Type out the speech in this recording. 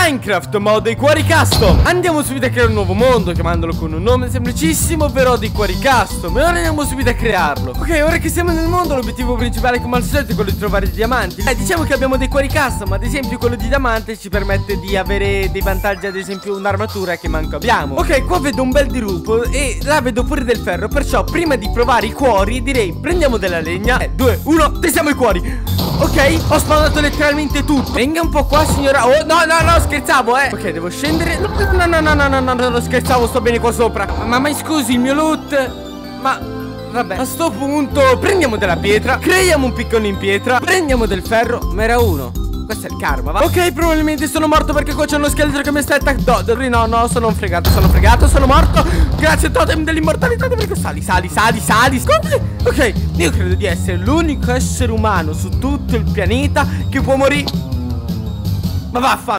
Minecraft, mod dei cuori custom. Andiamo subito a creare un nuovo mondo, chiamandolo con un nome semplicissimo, ovvero dei cuori custom. E ora andiamo subito a crearlo. Ok, ora che siamo nel mondo, l'obiettivo principale come al solito è quello di trovare i diamanti. Diciamo che abbiamo dei cuori custom, ad esempio quello di diamante ci permette di avere dei vantaggi, ad esempio un'armatura che manco abbiamo. Ok, qua vedo un bel dirupo e là vedo pure del ferro, perciò prima di provare i cuori direi prendiamo della legna. 2, 1, testiamo i cuori. Ok, ho spawnato letteralmente tutto. Venga un po' qua signora. Oh no no no, scherzavo ok, devo scendere. No, scherzavo, sto bene qua sopra. Ma scusi, il mio loot. Ma vabbè, a sto punto prendiamo della pietra, creiamo un piccone in pietra, prendiamo del ferro. Ma era uno. Questo è il karma, va? Ok, probabilmente sono morto perché qua c'è uno scheletro che mi aspetta. No, sono fregato, sono morto. Grazie totem dell'immortalità. Perché sali. Ok, io credo di essere l'unico essere umano su tutto il pianeta che può morire. Ma vaffanculo.